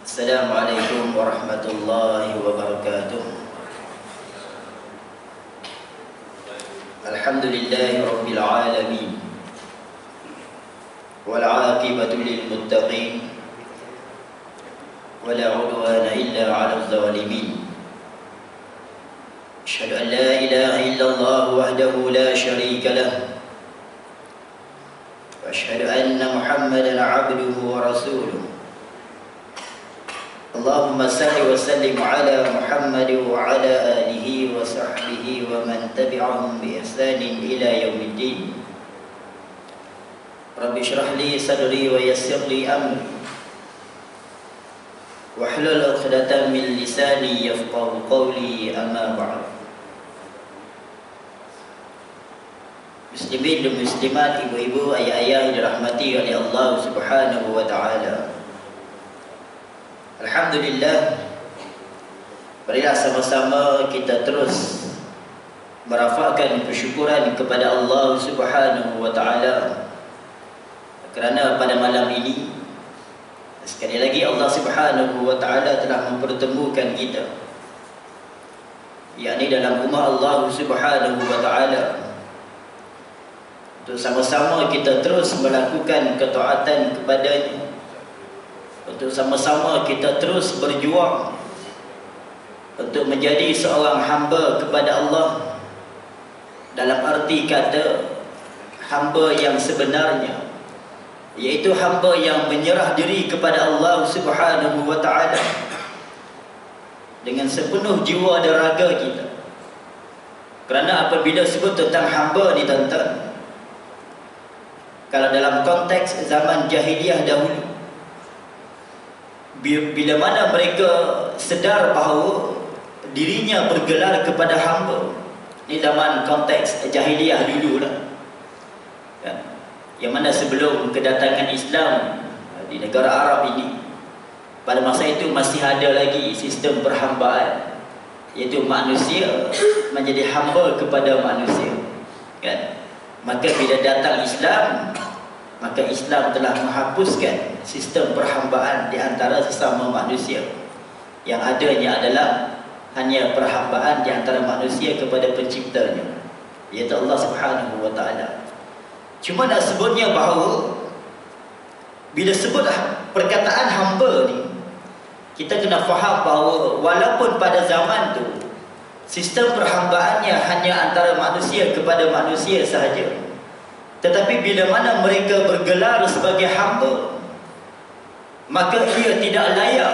Assalamualaikum warahmatullahi wabarakatuh. Alhamdulillahi rabbil alamin, wal aqibatu lil muttaqin, wala udwana illa 'alal zalimin. Asyhadu an la ilaha illallah wahdahu la syarika lah, wa asyhadu anna Muhammadan 'abduhu wa rasuluh. Allahumma salli wa sallim ala Muhammad wa ala alihi wa sahbihi wa man tabi'ahum bi ihsanin ila yaumiddin. Rabbi shrah li sadri wa yassir li amri wahlul 'uqdatam min lisani yafqahu qawli, amma ba'd. Muslimin dan muslimat, ibu-ibu, ayah-ayah yang dirahmati oleh Allah Subhanahu wa taala. Alhamdulillah, marilah sama-sama kita terus merafakkan kesyukuran kepada Allah Subhanahu wa taala kerana pada malam ini sekali lagi Allah Subhanahu wa taala telah mempertemukan kita, yakni dalam rumah Allah Subhanahu wa taala, untuk sama-sama kita terus melakukan ketaatan kepadanya, untuk sama-sama kita terus berjuang untuk menjadi seorang hamba kepada Allah, dalam arti kata hamba yang sebenarnya, iaitu hamba yang menyerah diri kepada Allah Subhanahu wa taala dengan sepenuh jiwa dan raga kita. Kerana apabila sebut tentang hamba ni tuan-tuan, kalau dalam konteks zaman jahiliah dahulu, bila mana mereka sedar bahawa dirinya bergelar kepada hamba, ni zaman konteks jahiliah dulu lah, yang mana sebelum kedatangan Islam di negara Arab ini, pada masa itu masih ada lagi sistem perhambaan, iaitu manusia menjadi hamba kepada manusia, kan? Maka bila datang Islam, maka Islam telah menghapuskan sistem perhambaan di antara sesama manusia. Yang adanya adalah hanya perhambaan di antara manusia kepada penciptanya, iaitu Allah Subhanahu wa taala. Cuma nak sebutnya bahawa bila sebut perkataan hamba ni, kita kena faham bahawa walaupun pada zaman tu sistem perhambaannya hanya antara manusia kepada manusia sahaja, tetapi bila mana mereka bergelar sebagai hamba, maka ia tidak layak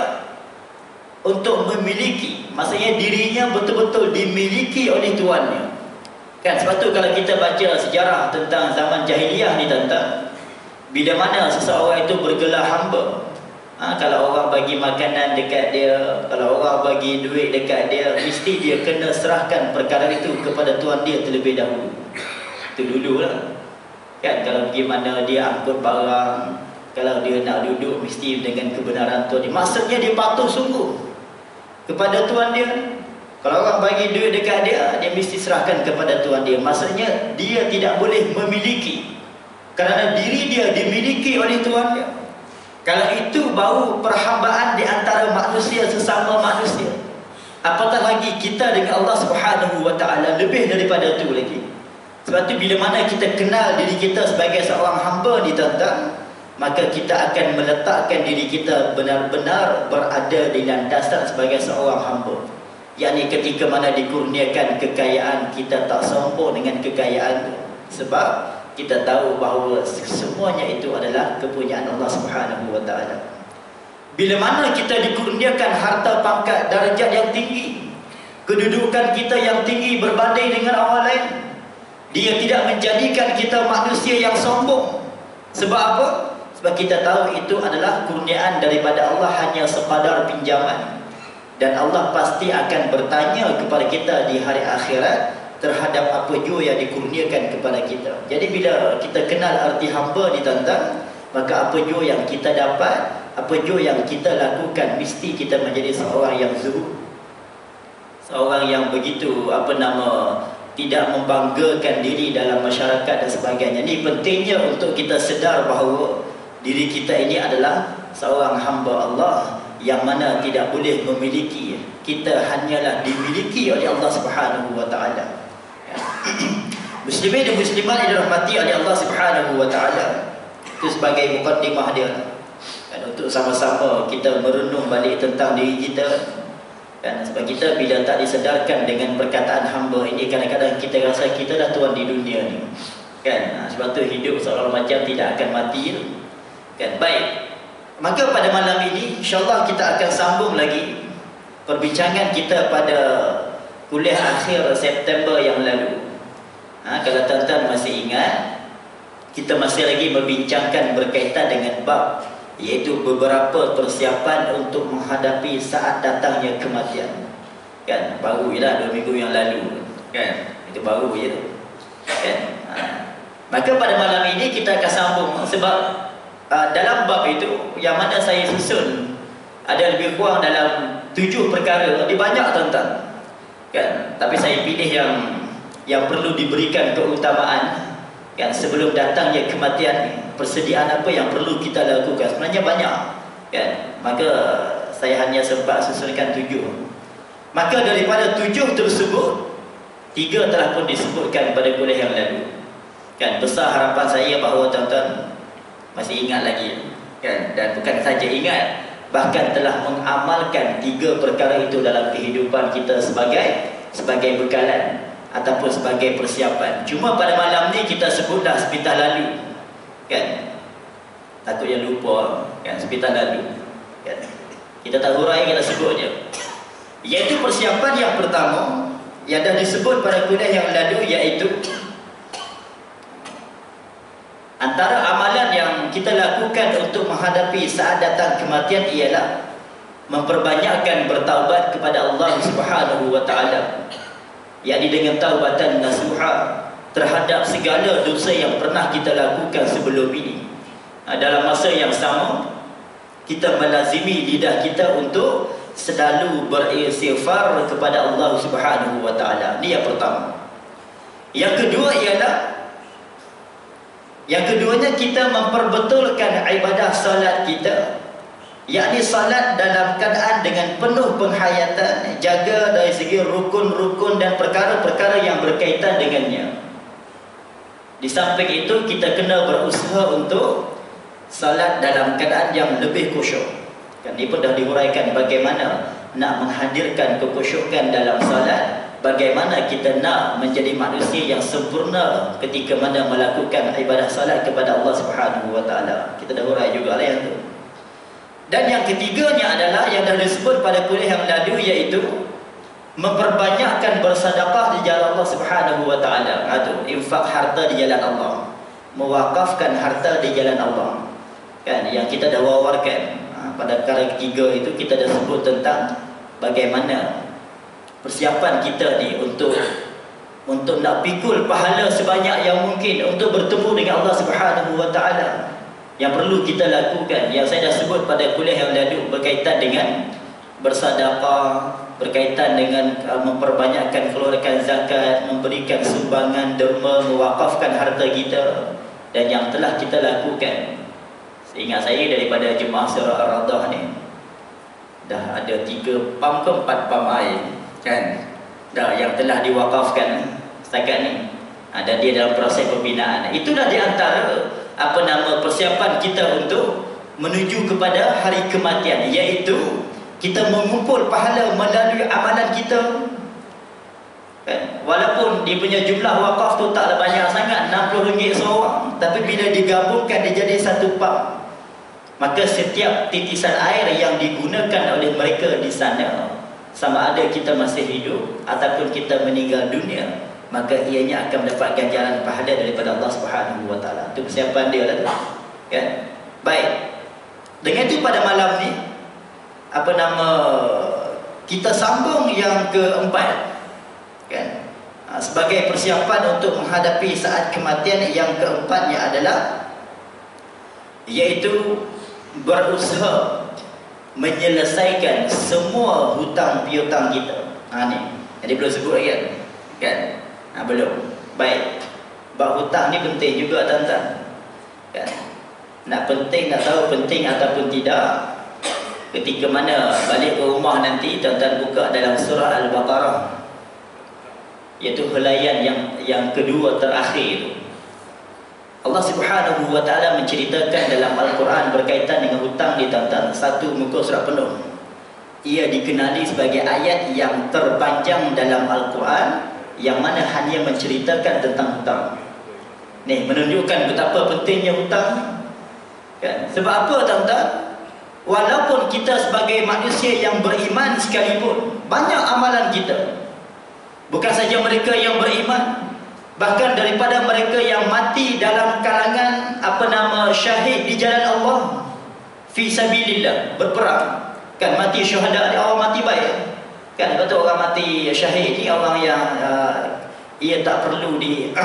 untuk memiliki, maksudnya dirinya betul-betul dimiliki oleh tuannya, kan? Sebab tu kalau kita baca sejarah tentang zaman jahiliah ni tuan-tuan, bila mana seseorang itu bergelar hamba, kalau orang bagi makanan dekat dia, kalau orang bagi duit dekat dia, mesti dia kena serahkan perkara itu kepada tuan dia terlebih dahulu. Itu dululah, kan? Kalau pergi mana dia angkut barang, kalau dia nak duduk mesti dengan kebenaran tuan dia. Maksudnya dia patuh sungguh kepada tuan dia. Kalau orang bagi duit dekat dia, dia mesti serahkan kepada tuan dia. Maksudnya dia tidak boleh memiliki, kerana diri dia dimiliki oleh tuan dia. Kalau itu baru perhambaan di antara manusia sesama manusia, apatah lagi kita dengan Allah Subhanahu wa taala, lebih daripada itu lagi. Sebab tu bila mana kita kenal diri kita sebagai seorang hamba ni tuan-tuan, maka kita akan meletakkan diri kita benar-benar berada di landasan sebagai seorang hamba. Yakni ketika mana dikurniakan kekayaan, kita tak sombong dengan kekayaan, sebab kita tahu bahawa semuanya itu adalah kepunyaan Allah Subhanahu wa taala. Bila mana kita dikurniakan harta pangkat darjat yang tinggi, kedudukan kita yang tinggi berbanding dengan orang lain, dia tidak menjadikan kita manusia yang sombong. Sebab apa? Sebab kita tahu itu adalah kurniaan daripada Allah, hanya sekadar pinjaman. Dan Allah pasti akan bertanya kepada kita di hari akhirat terhadap apa jua yang dikurniakan kepada kita. Jadi bila kita kenal arti hamba ni tuan-tuan, maka apa jua yang kita dapat, apa jua yang kita lakukan, mesti kita menjadi seorang yang zuhud, seorang yang begitu tidak membanggakan diri dalam masyarakat dan sebagainya. Ini pentingnya untuk kita sedar bahawa diri kita ini adalah seorang hamba Allah yang mana tidak boleh memiliki. Kita hanyalah dimiliki oleh Allah Subhanahu wa taala. Muslimin dan muslimat yang dirahmati oleh Allah Subhanahu wa taala. Itu sebagai mukadimah dia. Dan untuk sama-sama kita merenung balik tentang diri kita. Dan sebab kita bila tak disedarkan dengan perkataan hamba ini, kadang-kadang kita rasa kita dah tuan di dunia ni. Kan? Sebab tu hidup seolah macam tidak akan mati. Kan? Baik. Maka pada malam ini insya-Allah kita akan sambung lagi perbincangan kita pada kuliah akhir September yang lalu. Kalau tuan-tuan masih ingat, kita masih lagi membincangkan berkaitan dengan bab, iaitu beberapa persiapan untuk menghadapi saat datangnya kematian. Kan? Baru je lah 2 minggu yang lalu. Kan? Itu baru je tu. Kan? Maka pada malam ini kita akan sambung, sebab dalam bab itu yang mana saya susun ada lebih kurang dalam 7 perkara. Dia banyak tuan-tuan. Kan? Tapi saya pilih yang perlu diberikan keutamaan. Kan? Sebelum datangnya kematian, persediaan apa yang perlu kita lakukan. Sebenarnya banyak. Kan? Maka saya hanya sempat susunkan 7. Maka daripada 7 tersebut, 3 telah pun disebutkan pada kuliah yang lalu. Kan? Besar harapan saya bahawa tuan-tuan masih ingat lagi. Kan? Dan bukan saja ingat, bahkan telah mengamalkan 3 perkara itu dalam kehidupan kita sebagai bekalan ataupun sebagai persiapan. Cuma pada malam ni kita sebutlah sepintas lalu. Kan? Takutnya lupa. Kan? Sepintas lalu. Kan? Kita tak hurai, kita sebut je. Iaitu persiapan yang pertama yang dah disebut pada kuliah yang lalu, iaitu antara amalan yang kita lakukan untuk menghadapi saat datang kematian ialah memperbanyakkan bertaubat kepada Allah Subhanahu wa taala, yakni dengan taubatan nasuha terhadap segala dosa yang pernah kita lakukan sebelum ini. Dalam masa yang sama, kita melazimi lidah kita untuk selalu beristighfar kepada Allah Subhanahu wa taala. Ini yang pertama. Yang keduanya kita memperbetulkan ibadah salat kita, yakni salat dalam keadaan dengan penuh penghayatan, jaga dari segi rukun-rukun dan perkara-perkara yang berkaitan dengannya. Di samping itu kita kena berusaha untuk salat dalam keadaan yang lebih khusyuk. Kan ini pun dah dihuraikan bagaimana nak menghadirkan kekhusyukan dalam salat, bagaimana kita nak menjadi manusia yang sempurna ketika mana melakukan ibadah salat kepada Allah Subhanahu wa taala. Kita dah hurai juga lah yang tu. Dan yang ketiganya adalah yang dah disebut pada kuliah yang lalu, iaitu memperbanyakkan bersedekah di jalan Allah Subhanahu wa taala. Infak harta di jalan Allah, mewakafkan harta di jalan Allah. Kan, yang kita dah wawarkan pada perkara ketiga itu, kita dah sebut tentang bagaimana persiapan kita ni untuk nak pikul pahala sebanyak yang mungkin untuk bertemu dengan Allah Subhanahu wa taala. Yang perlu kita lakukan, yang saya dah sebut pada kuliah yang lalu, berkaitan dengan bersedekah, berkaitan dengan memperbanyakkan keluarkan zakat, memberikan sumbangan derma, mewakafkan harta kita, dan yang telah kita lakukan. Seingat saya daripada jemaah surah Ar-Radah ni dah ada 3 pam ke 4 pam air, kan? Dah yang telah diwakafkan setakat ni. Dan dia dalam proses pembinaan. Itulah di antara persiapan kita untuk menuju kepada hari kematian, iaitu kita mengumpul pahala melalui amalan kita. Kan? Walaupun dia punya jumlah wakaf tu taklah banyak sangat, RM60 seorang, tapi bila digabungkan dia jadi 1 pam. Maka setiap titisan air yang digunakan oleh mereka di sana, sama ada kita masih hidup ataupun kita meninggal dunia, maka ianya akan mendapat ganjaran pahala daripada Allah Subhanahu wa taala. Itu persiapan dia lah. Kan? Baik. Dengan itu pada malam ni kita sambung yang keempat. Kan? Sebagai persiapan untuk menghadapi saat kematian, yang keempatnya adalah iaitu berusaha menyelesaikan semua hutang piutang kita. Ni. Jadi belum sebut lagi kan? Belum. Baik. Bab hutang ni penting juga tuan-tuan. Kan? Nak tahu penting ataupun tidak, ketika mana balik ke rumah nanti, tuan-tuan buka dalam surah Al-Baqarah, iaitu helaian yang kedua terakhir itu. Allah Subhanahu wa taala menceritakan dalam Al-Quran berkaitan dengan hutang ni, tuan-tuan, satu muka surat penuh. Ia dikenali sebagai ayat yang terpanjang dalam Al-Quran yang mana hanya menceritakan tentang hutang. Ni menunjukkan betapa pentingnya hutang. Kan? Sebab apa, tuan-tuan? Walaupun kita sebagai manusia yang beriman sekalipun, banyak amalan kita, bukan saja mereka yang beriman, bahkan daripada mereka yang mati dalam kalangan syahid di jalan Allah, fi sabilillah, berperang. Kan mati syuhada ni orang mati baik. Kan betul, orang mati syahid ni orang yang ia tak perlu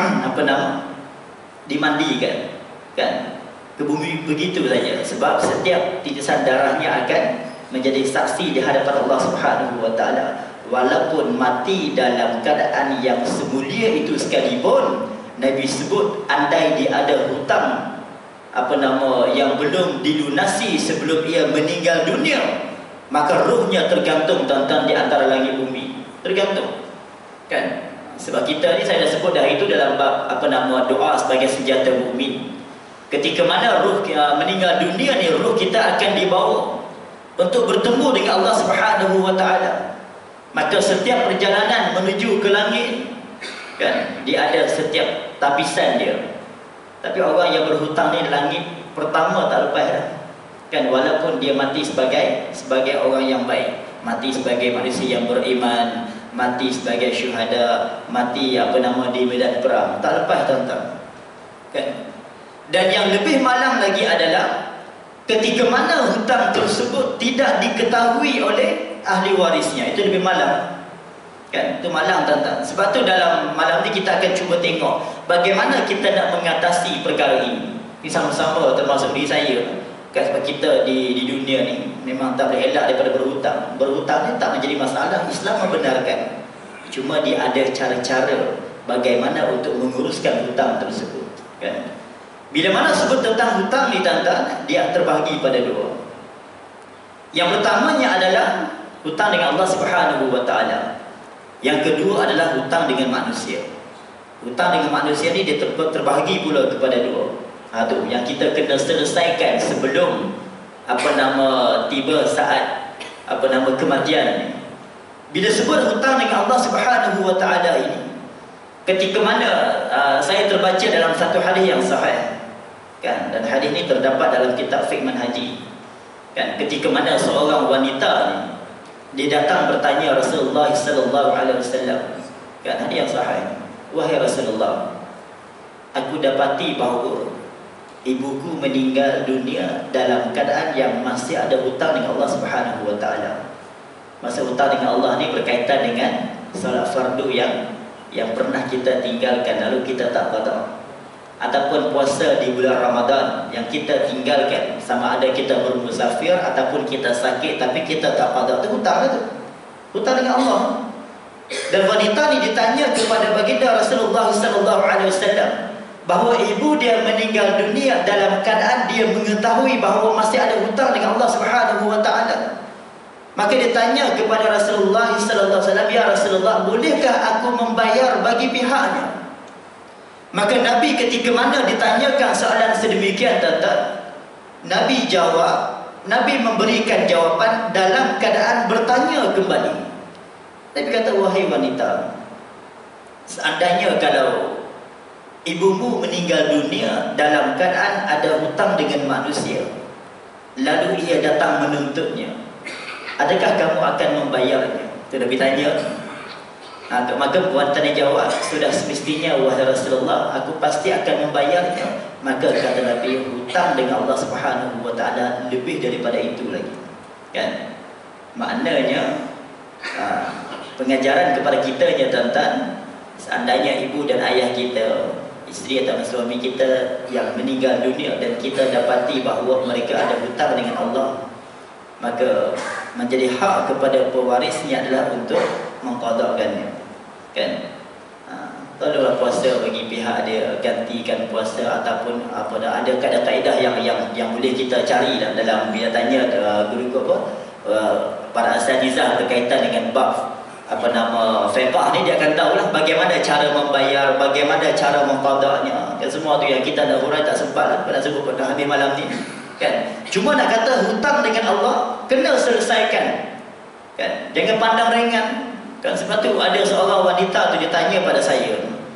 dimandikan. Kan ke bumi begitu saja, sebab setiap titisan darahnya akan menjadi saksi di hadapan Allah Subhanahu wa taala. Walaupun mati dalam keadaan yang semulia itu sekalipun, Nabi sebut andai dia ada hutang yang belum dilunasi sebelum ia meninggal dunia, maka ruhnya tergantung, tuan-tuan, di antara langit bumi. Tergantung. Kan? Sebab kita ni, saya dah sebut dah itu dalam bab doa sebagai senjata mukmin. Ketika mana ruh meninggal dunia ni, ruh kita akan dibawa untuk bertemu dengan Allah Subhanahu wa taala. Maka setiap perjalanan menuju ke langit, kan, dia ada setiap tapisan dia. Tapi orang yang berhutang ni, langit pertama tak lepas dah. Kan, walaupun dia mati sebagai orang yang baik, mati sebagai manusia yang beriman, mati sebagai syuhada, mati di medan perang, tak lepas, tuan-tuan. Kan? Dan yang lebih malang lagi adalah ketika mana hutang tersebut tidak diketahui oleh ahli warisnya. Itu lebih malang. Kan? Itu malang, tuan-tuan. Sebab tu dalam malam ni kita akan cuba tengok bagaimana kita nak mengatasi perkara ini. Ini sama-sama, termasuk diri saya. Kan, sebab kita di dunia ni memang tak boleh elak daripada berhutang. Berhutang ni tak menjadi masalah. Islam membenarkan. Cuma dia ada cara-cara bagaimana untuk menguruskan hutang tersebut. Kan? Bila mana sebut tentang hutang ni, tuan-tuan, dia terbahagi pada dua. Yang pertamanya adalah hutang dengan Allah Subhanahu wa taala. Yang kedua adalah hutang dengan manusia. Hutang dengan manusia ni dia terbahagi pula kepada dua. Tu yang kita kena selesaikan sebelum tiba saat kematian ni. Bila sebut hutang dengan Allah Subhanahu wa taala ini, ketika mana saya terbaca dalam satu hadis yang sahih, kan, dan hadis ini terdapat dalam kitab fiqh manhaji. Kan, ketika mana seorang wanita ni, dia datang bertanya Rasulullah sallallahu alaihi wasallam. Kan, hadis yang sahih. Wahai Rasulullah, aku dapati bahawa ibuku meninggal dunia dalam keadaan yang masih ada hutang dengan Allah Subhanahu wa taala. Masa hutang dengan Allah ni berkaitan dengan solat fardu yang pernah kita tinggalkan lalu kita tak qada, ataupun puasa di bulan Ramadan yang kita tinggalkan, sama ada kita bermusafir ataupun kita sakit tapi kita tak qada. Itu hutang itu. Hutang dengan Allah. Dan wanita ni ditanya kepada baginda Rasulullah sallallahu alaihi wasallam bahawa ibu dia meninggal dunia dalam keadaan dia mengetahui bahawa masih ada hutang dengan Allah Subhanahu wa taala. Maka dia tanya kepada Rasulullah sallallahu alaihi wasallam, ya Rasulullah, bolehkah aku membayar bagi pihaknya? Maka Nabi ketika mana ditanyakan soalan sedemikian, tuan-tuan, Nabi jawab, Nabi memberikan jawapan dalam keadaan bertanya kembali. Nabi kata, wahai wanita, seandainya kalau ibumu meninggal dunia dalam keadaan ada hutang dengan manusia, lalu ia datang menuntutnya, adakah kamu akan membayarnya? Itu Nabi tanya. Maka puan tanya jawab, sudah semestinya wahai Rasulullah, aku pasti akan membayarnya. Maka kata Nabi, hutang dengan Allah Subhanahu wa taala lebih daripada itu lagi. Kan? Maknanya pengajaran kepada kita, tuan-tuan, seandainya ibu dan ayah kita, isteri atau suami kita yang meninggal dunia dan kita dapati bahawa mereka ada hutang dengan Allah, maka menjadi hak kepada pewarisnya adalah untuk mengqadhakannya. Kan? tolonglah puasa bagi pihak dia, gantikan puasa ataupun apa dah, ada kaedah-kaedah yang boleh kita cari dalam bila tanya guru apa para asatizah berkaitan dengan bab apa nama fiqh ni, dia akan tahulah bagaimana cara membayar, bagaimana cara mengqadanya, dan semua tu yang kita nak hurai tak sempat lah pada sebut pada habis malam ni kan. Cuma nak kata hutang dengan Allah kena selesaikan kan, jangan pandang ringan kan. Sebab tu ada seorang wanita tu dia tanya pada saya,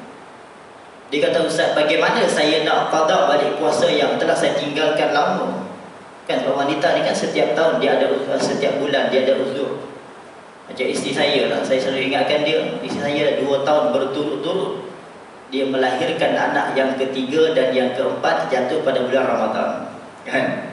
dia kata, Ustaz, bagaimana saya nak qada balik puasa yang telah saya tinggalkan lama kan. Sebab wanita ni kan setiap tahun dia ada, setiap bulan dia ada uzur. Macam isteri saya lah, saya selalu ingatkan dia, isteri saya 2 tahun berturut-turut dia melahirkan anak yang ketiga dan yang keempat jatuh pada bulan Ramadan kan.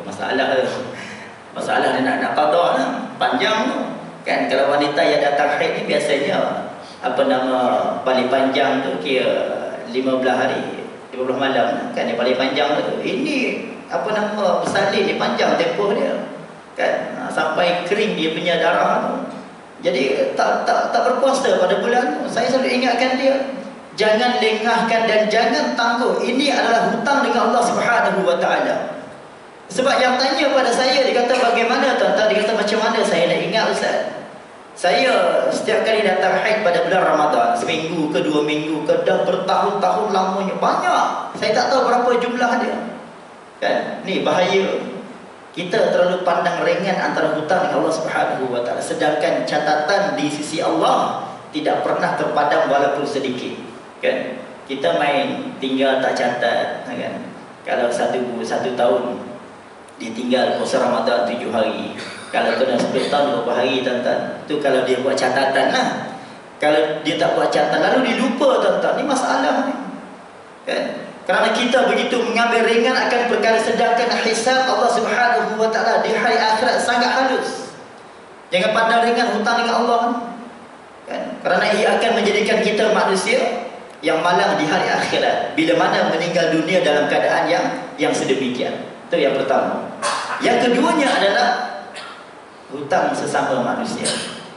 Masalah dia nak qada lah, panjang tu kan. Kalau wanita yang datang haid ni biasanya apa nama paling panjang tu kira 15 hari 15 malam kan, yang paling panjang tu. Ini apa nama bersalin ni panjang tempoh dia kan, sampai kering dia punya darah tu. Jadi tak berpuasa pada bulan tu. Saya selalu ingatkan dia, jangan lengahkan dan jangan tangguh. Ini adalah hutang dengan Allah Subhanahu wa taala. Sebab yang tanya pada saya, dia kata bagaimana tuan-tuan, dia kata macam mana saya nak ingat Ustaz. Saya setiap kali datang haid pada bulan Ramadan, seminggu ke 2 minggu ke, dah bertahun-tahun lamanya, banyak. Saya tak tahu berapa jumlah dia kan. Ni bahaya, kita terlalu pandang ringan antara hutang dengan Allah Subhanahu wa taala, sedangkan catatan di sisi Allah tidak pernah terpadam walaupun sedikit kan. Kita main tinggal tak catat kan. Kalau satu tahun ditinggal puasa Ramadan 7 hari, kalau kena 10 tahun berapa hari tuan-tuan. Tu kalau dia buat catatan lah. Kalau dia tak buat catatan lalu dia lupa tuan-tuan, ni masalah ni kan. Kerana kita begitu mengambil ringan akan perkara, sedangkan hisab Allah Subhanahu wa taala di hari akhirat sangat halus. Jangan pandang ringan hutang dengan Allah kan. Kerana ia akan menjadikan kita manusia yang malang di hari akhirat bila mana meninggal dunia dalam keadaan yang sedemikian. Itu yang pertama. Yang keduanya adalah hutang sesama manusia.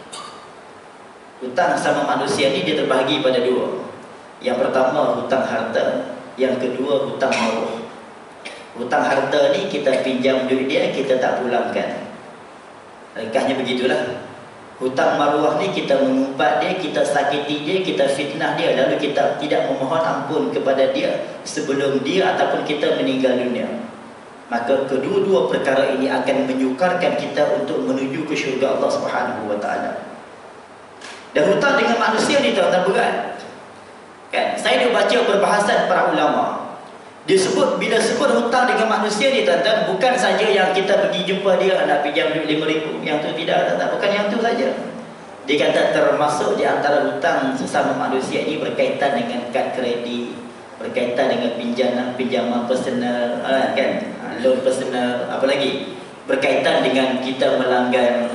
Hutang sesama manusia ni dia terbahagi pada 2. Yang pertama hutang harta, yang kedua hutang maruah. Hutang harta ni kita pinjam duit dia, kita tak pulangkan. Ringkasnya begitulah. Hutang maruah ni kita mengumpat dia, kita sakiti dia, kita fitnah dia, lalu kita tidak memohon ampun kepada dia sebelum dia ataupun kita meninggal dunia. Maka kedua-dua perkara ini akan menyukarkan kita untuk menuju ke syurga Allah Subhanahu wa taala. Dan hutang dengan manusia ni tuan-tuan berat kan. Saya dah baca perbahasan para ulama. Bila sebut hutang dengan manusia ni tuan-tuan, bukan saja yang kita pergi jumpa dia nak pinjam duit 5,000, yang tu tidak, tak, bukan yang tu saja. Dia kata termasuk di antara hutang sesama manusia ini berkaitan dengan kad kredit, berkaitan dengan pinjaman personal kan, loan personal, apa lagi berkaitan dengan kita melanggan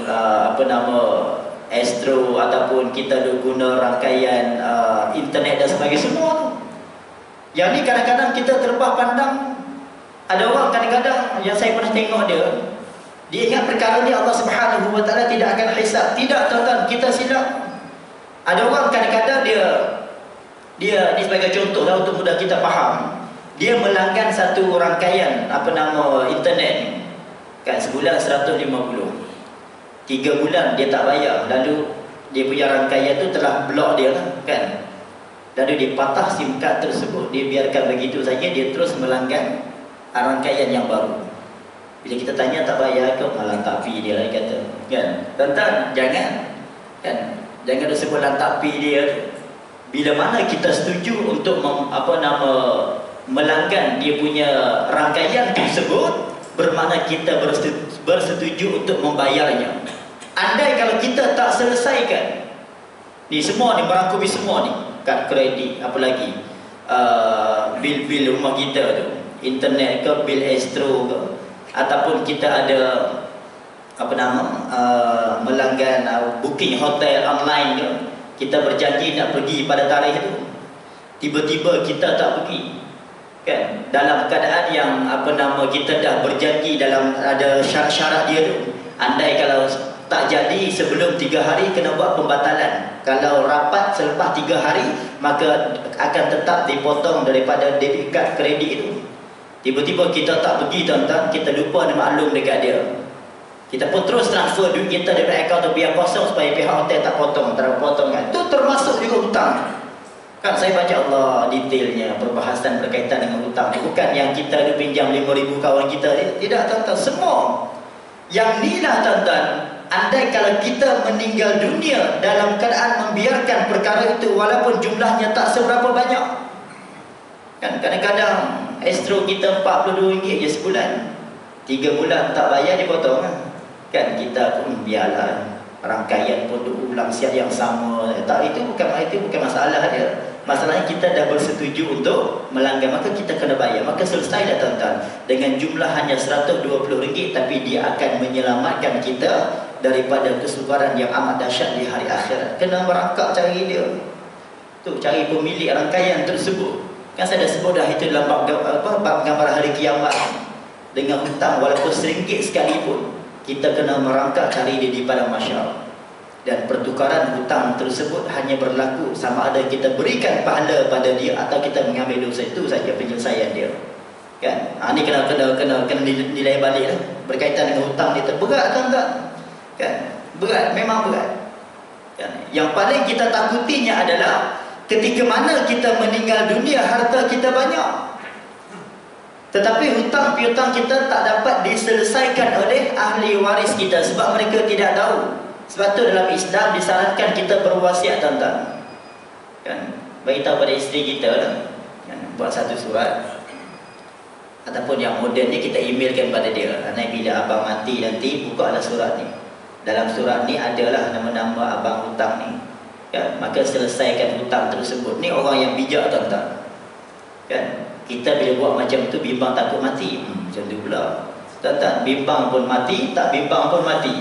Astro ataupun kita guna rangkaian internet dan sebagainya, semua tu. Yang ni kadang-kadang kita terlepas pandang. Ada orang kadang-kadang yang saya pernah tengok dia ingat perkara ni Allah Subhanahu wa taala tidak akan hisab. Tidak tuan-tuan, kita silap. Ada orang kadang-kadang dia ni sebagai contoh lah untuk mudah kita faham. Dia melanggan satu rangkaian internet ni kan, sebulan 150. 3 bulan dia tak bayar, lalu dia punya rangkaian tu telah blok dia lah kan. Lalu dia patah SIM card tersebut, dia biarkan begitu saja, dia terus melanggan rangkaian yang baru. Bila kita tanya tak bayar ke, malah tapi dia lah kata kan. Tuan-tuan jangan kan, jangan disebut lantapi dia. Bila mana kita setuju untuk melanggan dia punya rangkaian tersebut, bermakna kita bersetuju untuk membayarnya. Andai kalau kita tak selesaikan ni semua ni, merangkumi semua ni, kad kredit, apa lagi bil-bil rumah kita tu, internet ke, bil Astro ke, ataupun kita ada melanggan booking hotel online ke, kita berjanji nak pergi pada tarikh tu, tiba-tiba kita tak pergi kan, dalam keadaan yang kita dah berjanji dalam ada syarat-syarat dia tu. Andai kalau tak jadi sebelum 3 hari kena buat pembatalan. Kalau rapat selepas 3 hari, maka akan tetap dipotong daripada debit card kredit itu. Tiba-tiba kita tak pergi tuan-tuan, kita lupa nak maklum dekat dia, kita pun terus transfer duit kita daripada akaun tu biar kosong supaya pihak hotel tak potong, tak potong kan. Itu termasuk juga hutang. Kan saya baca Allah detailnya perbahasan berkaitan dengan hutang. Bukan yang kita ada pinjam 5,000 kawan kita ni. Tidak tuan-tuan, semua. Yang ni lah tuan-tuan, andai kalau kita meninggal dunia dalam keadaan membiarkan perkara itu walaupun jumlahnya tak seberapa banyak. Kan kadang-kadang Astro kita RM42 je sebulan, 3 bulan tak bayar dipotong kan. Kita pun biarlah, rangkaian pun ulang siap yang sama. Tak, itu bukan masalah dia. Masalahnya kita dah bersetuju untuk melanggar, maka kita kena bayar. Maka selesai dah tuan-tuan. Dengan jumlah hanya RM120, tapi dia akan menyelamatkan kita daripada kesukaran yang amat dahsyat di hari akhirat. Kena merangkak cari dia tu, cari pemilik rangkaian tersebut. Kan saya dah sebut dah itu dalam bab gambar hari kiamat. Dengan hutang walaupun RM1 sekalipun, kita kena merangkak cari dia di padang mahsyar. Dan pertukaran hutang tersebut hanya berlaku sama ada kita berikan pahala pada dia atau kita mengambil dosa. Itu saja penyelesaian dia. Kan? Ini kena nilai balik lah. Berkaitan dengan hutang ni berat tuan-tuan. Kan? Berat, memang berat. Kan? Yang paling kita takutinya adalah ketika mana kita meninggal dunia, harta kita banyak, tetapi hutang piutang kita tak dapat diselesaikan oleh ahli waris kita sebab mereka tidak tahu. Sebab tu dalam Islam disarankan kita berwasiat tuan-tuan. Kan? Beritahu pada isteri kita lah. Kan? Buat satu surat. Ataupun yang moden ni kita emailkan pada dia. Nanti bila abang mati nanti bukalah surat ni. Dalam surat ni adalah nama-nama abang hutang ni. Kan? Maka selesaikan hutang tersebut. Ni orang yang bijak tuan-tuan. Kan? Kita bila buat macam tu, bimbang takut mati. Macam tu pula tuan-tuan, bimbang pun mati, tak bimbang pun mati.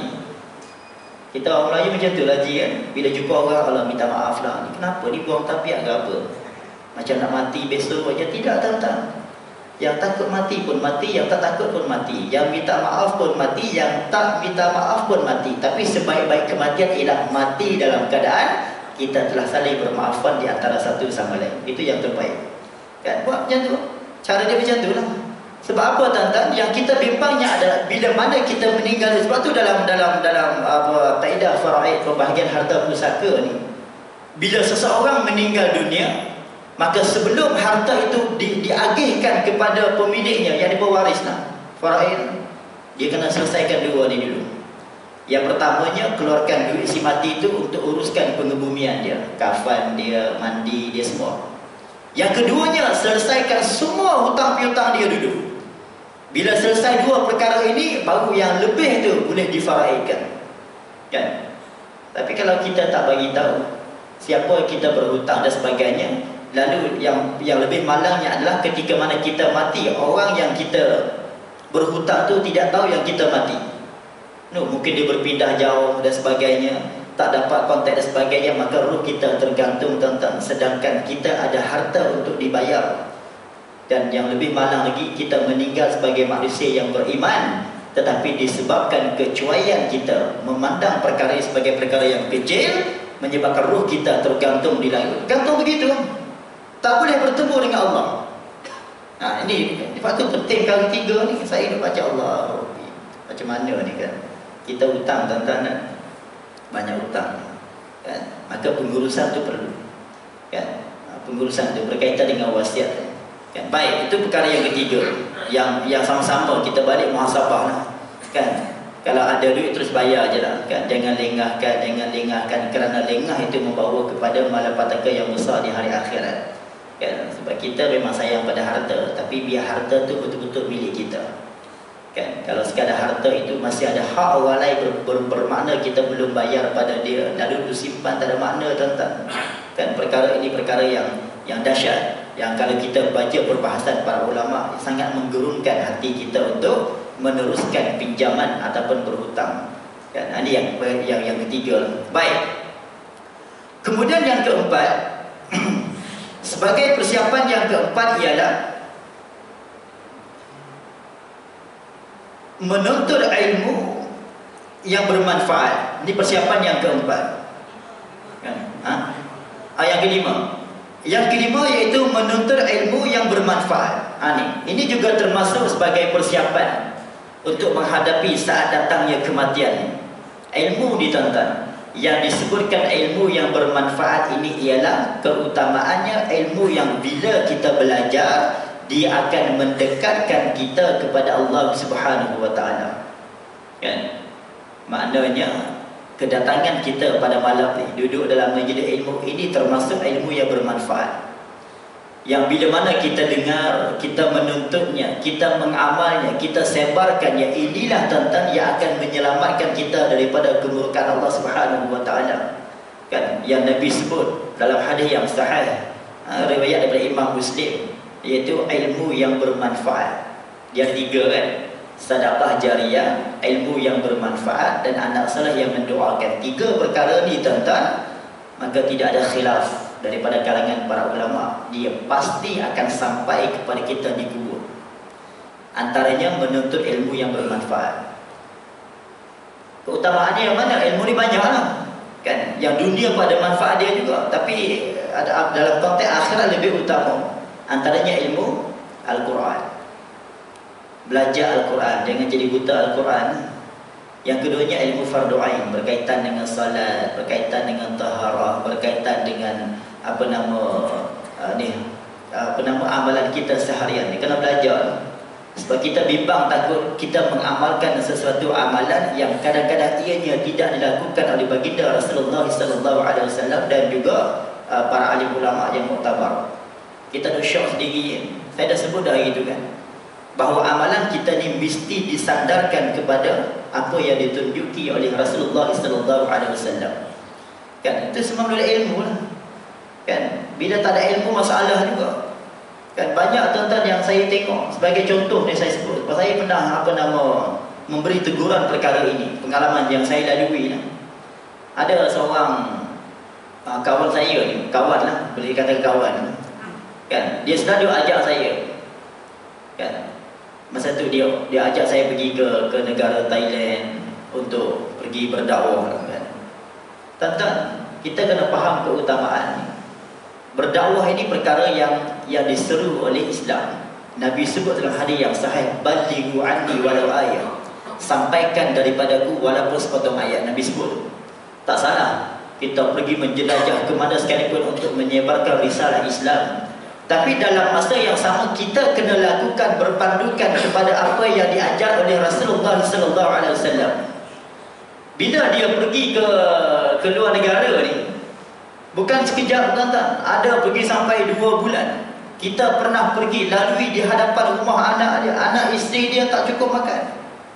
Kita orang Melayu macam tu lah kan. Bila jumpa orang, Allah minta maaf lah, ni kenapa ni buang tapiak ke apa, macam nak mati besok aja. Tidak tuan-tuan. Yang takut mati pun mati, yang tak takut pun mati, yang minta maaf pun mati, yang tak minta maaf pun mati. Tapi sebaik-baik kematian ialah mati dalam keadaan kita telah saling bermaafan di antara satu sama lain. Itu yang terbaik. Kan? Buat macam tu. Cara dia macam tu lah. Sebab apa tuan-tuan? Yang kita bimbangnya adalah bila mana kita meninggal. Sebab tu dalam kaedah faraid, pembahagian harta pusaka ni, bila seseorang meninggal dunia, maka sebelum harta itu diagihkan kepada pemiliknya, yang pewaris lah, faraid, dia kena selesaikan dua ni dulu. Yang pertamanya, keluarkan duit si mati itu untuk uruskan pengebumian dia, kafan dia, mandi dia, semua. Yang keduanya, selesaikan semua hutang piutang dia dulu. Bila selesai dua perkara ini, baru yang lebih tu boleh difaraidkan. Kan? Tapi kalau kita tak bagi tahu siapa kita berhutang dan sebagainya, lalu yang lebih malangnya adalah ketika mana kita mati, orang yang kita berhutang tu tidak tahu yang kita mati. Mungkin dia berpindah jauh dan sebagainya, tak dapat kontak dan sebagainya, maka ruh kita tergantung tuan-tuan, sedangkan kita ada harta untuk dibayar. Dan yang lebih malang lagi, kita meninggal sebagai manusia yang beriman, tetapi disebabkan kecuaian kita memandang perkara sebagai perkara yang kecil, menyebabkan ruh kita tergantung di langit. Gantung begitu, tak boleh bertemu dengan Allah. Ini lepas tu penting kali tiga ni, saya dah baca Allah macam mana ni kan. Kita hutang tuan-tuan, banyak hutang kan? Maka pengurusan tu perlu kan? Pengurusan tu berkaitan dengan wasiat kan? Baik, itu perkara yang ketiga, yang sama-sama kita balik muhasabah lah kan. Kalau ada duit terus bayar je lah kan? Jangan lengahkan, kerana lengah itu membawa kepada malapetaka yang besar di hari akhirat kan? Sebab kita memang sayang pada harta, tapi biar harta tu betul-betul milik kita kan. Kalau sekadar harta itu masih ada hak orang lain bermakna kita belum bayar pada dia, lalu disimpan, tak ada makna tuan-tuan kan. Perkara ini perkara yang dahsyat, yang kalau kita baca perbahasan para ulama, sangat menggerunkan hati kita untuk meneruskan pinjaman ataupun berhutang kan. Ini yang ketiga. Baik, kemudian yang keempat sebagai persiapan yang keempat ialah menuntut ilmu yang bermanfaat. Ini persiapan yang keempat. Kan? Yang kelima. Yang kelima iaitu menuntut ilmu yang bermanfaat. Ini juga termasuk sebagai persiapan untuk menghadapi saat datangnya kematian. Ilmu dituntut. Yang disebutkan ilmu yang bermanfaat ini ialah keutamaannya ilmu yang bila kita belajar, dia akan mendekatkan kita kepada Allah Subhanahu wa taala. Kan? Maknanya kedatangan kita pada malam ni, duduk dalam majlis ilmu ini termasuk ilmu yang bermanfaat. Yang bila mana kita dengar, kita menuntutnya, kita mengamalnya, kita sebarkannya, inilah tuan-tuan yang akan menyelamatkan kita daripada kemurkaan Allah Subhanahu wa taala. Kan yang Nabi sebut dalam hadis yang sahih, riwayat daripada Imam Muslim, iaitu ilmu yang bermanfaat. Yang tiga kan, sedekah jariah, ilmu yang bermanfaat dan anak saleh yang mendoakan. Tiga perkara ni tuan-tuan, maka tidak ada khilaf daripada kalangan para ulama, dia pasti akan sampai kepada kita di kubur. Antaranya menuntut ilmu yang bermanfaat. Keutamaannya yang mana? Ilmu ni banyak lah, kan? Yang dunia pada manfaat dia juga, tapi ada dalam konteks akhirat lebih utama. Antaranya ilmu Al-Quran. Belajar Al-Quran, jangan jadi buta Al-Quran. Yang keduanya ilmu fardu ain, berkaitan dengan salat, berkaitan dengan taharah, berkaitan dengan amalan kita seharian. Ni kena belajar. Sebab kita bimbang takut kita mengamalkan sesuatu amalan yang kadang-kadang ianya tidak dilakukan oleh baginda Rasulullah sallallahu alaihi wasallam dan juga para alim ulama yang muktabar. Kita dah syok sendiri. Saya dah sebut dah itu kan, bahawa amalan kita ni mesti disandarkan kepada apa yang ditunjuki oleh Rasulullah sallallahu alaihi wasallam. Kan itu semua melalui ilmu lah. Kan bila tak ada ilmu masalah juga. Kan banyak tuan-tuan yang saya tengok, sebagai contoh ni saya sebut, sebab saya pernah memberi teguran perkara ini, pengalaman yang saya lalui lah. Ada seorang kawan saya ni, kawan lah, boleh kata kawan. Kan dia selalu ajak saya. Kan masa tu dia ajak saya pergi ke negara Thailand untuk pergi berdakwah kan. Tuan-tuan, kita kena faham keutamaan ni. Berdakwah ini perkara yang diseru oleh Islam. Nabi sebut dalam hadis yang sahih, balighu anni walau ayat, sampaikan daripadaku walaupun sepotong ayat. Nabi sebut. Tak salah kita pergi menjelajah ke mana sekalipun untuk menyebarkan risalah Islam. Tapi dalam masa yang sama kita kena lakukan berpandukan kepada apa yang diajar oleh Rasulullah sallallahu alaihi wasallam. Bila dia pergi ke luar negara ni, bukan sekejap tuan-tuan, ada pergi sampai 2 bulan. Kita pernah pergi lalui di hadapan rumah anak dia, anak isteri dia tak cukup makan.